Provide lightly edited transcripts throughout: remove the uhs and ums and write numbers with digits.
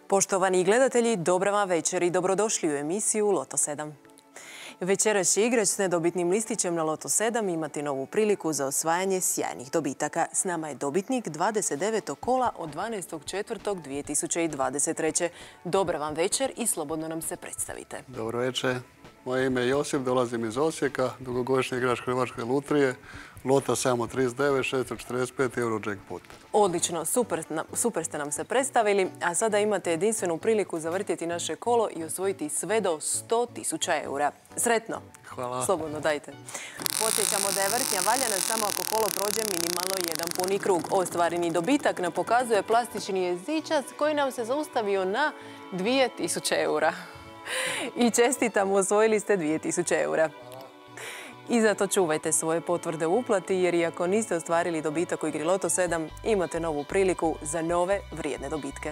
Poštovani gledatelji, dobra vam večer i dobrodošli u emisiju Loto 7. Večeras će igrač s nedobitnim listićem na Loto 7 imati novu priliku za osvajanje sjajnih dobitaka. S nama je dobitnik 29. kola od 12.4.2023. Dobra vam večer i slobodno nam se predstavite. Dobro večer. Moje ime je Josip, dolazim iz Osijeka, dugogodišnji igrač Hrvatske lutrije, Lota 739, 645 euro jackpot. Odlično, super ste nam se predstavili, a sada imate jedinstvenu priliku zavrtjeti naše kolo i osvojiti sve do 100.000 eura. Sretno! Hvala. Slobodno dajte. Podsjećamo da je vrtnja valjana samo ako kolo prođe minimalno jedan puni krug. Ostvareni dobitak nam pokazuje plastični jezičac koji nam se zaustavio na 2.000 eura. I čestitam, osvojili ste 2.000 eura. I zato čuvajte svoje potvrde u uplati, jer iako niste ostvarili dobitak u igri Loto 7, imate novu priliku za nove vrijedne dobitke.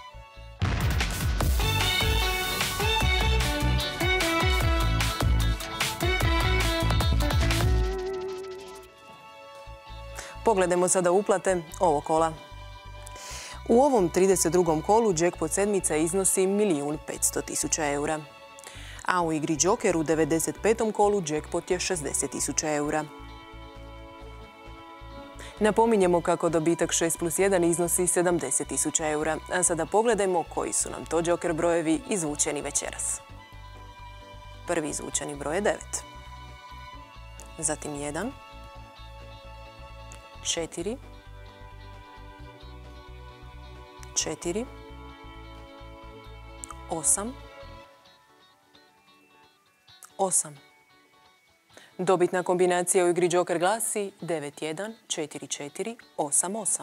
Pogledajmo sada uplate ovog kola. U ovom 32. kolu jackpot sedmica iznosi 1.500.000 eura. A u igri Joker u 95. kolu jackpot je 60.000 eura. Napominjemo kako dobitak 6+1 iznosi 70.000 eura. A sada pogledajmo koji su nam to Joker brojevi izvučeni večeras. Prvi izvučeni broj je 9. Zatim 1, 4, 4, 8, 8. Dobitna kombinacija u igri Joker glasi 914488.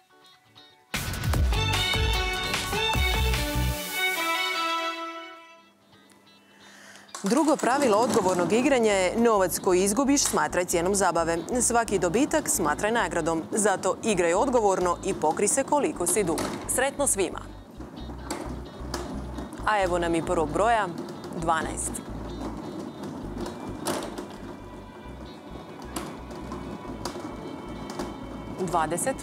Drugo pravilo odgovornog igranja je novac koji izgubiš smatraj cijenom zabave. Svaki dobitak smatraj nagradom. Zato igraj odgovorno i pokri se koliko si dug. Sretno svima! A evo nam i prvog broja, 12. 20,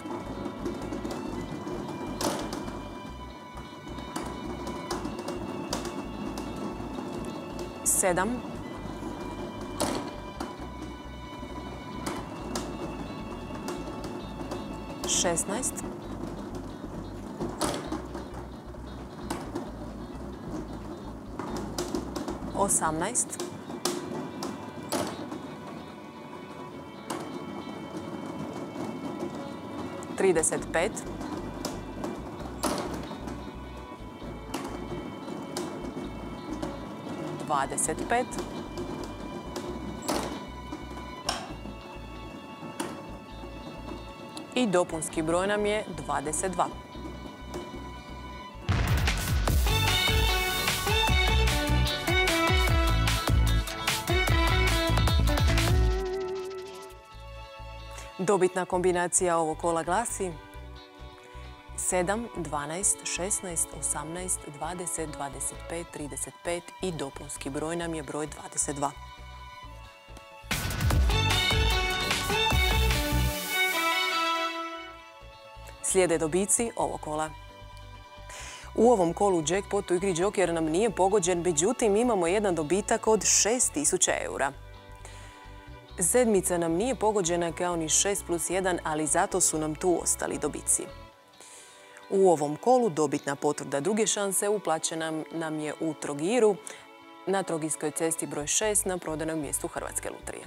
7, 16, 18, 35, 25, i dopunski broj nam je 22. Dobitna kombinacija ovog kola glasi 7, 12, 16, 18, 20, 25, 35 i dopunski broj nam je broj 22. Slijede dobici ovog kola. U ovom kolu jackpot u igri Joker nam nije pogođen, međutim imamo jedan dobitak od 6.000 eura. Sedmica nam nije pogođena kao ni 6+1, ali zato su nam tu ostali dobici. U ovom kolu dobitna potvrda druge šanse uplaćena nam je u Trogiru, na Trogirskoj cesti broj 6 na prodanom mjestu Hrvatske lutrije.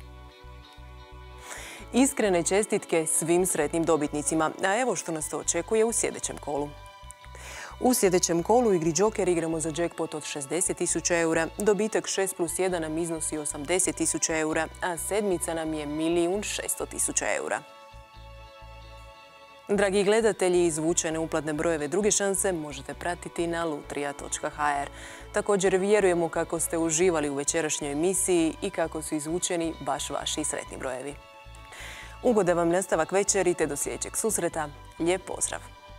Iskrene čestitke svim sretnim dobitnicima, a evo što nas to očekuje u sljedećem kolu. U sljedećem kolu u igri Joker igramo za jackpot od 60.000 eura, dobitak 6+1 nam iznosi 80.000 eura, a sedmica nam je 1.600.000 eura. Dragi gledatelji, izvučene uplatne brojeve druge šanse možete pratiti na lutrija.hr. Također vjerujemo kako ste uživali u večerašnjoj emisiji i kako su izvučeni baš vaši sretni brojevi. Ugodan vam nastavak večeri te do sljedećeg susreta. Lijep pozdrav!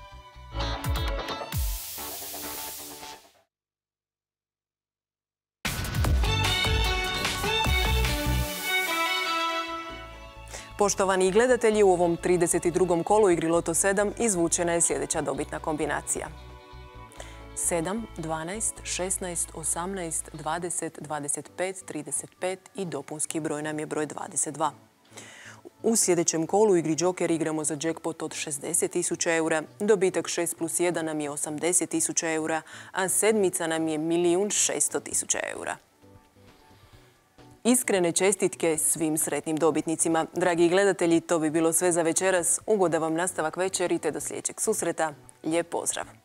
Poštovani gledatelji, u ovom 32. kolu igri Loto 7 izvučena je sljedeća dobitna kombinacija. 7, 12, 16, 18, 20, 25, 35 i dopunski broj nam je broj 22. U sljedećem kolu u igri Joker igramo za jackpot od 60.000 eura, dobitak 6 plus 1 nam je 80.000 eura, a sedmica nam je 1.600.000 eura. Iskrene čestitke svim sretnim dobitnicima. Dragi gledatelji, to bi bilo sve za večeras. Ugodan vam nastavak večeri te do sljedećeg susreta. Lijep pozdrav!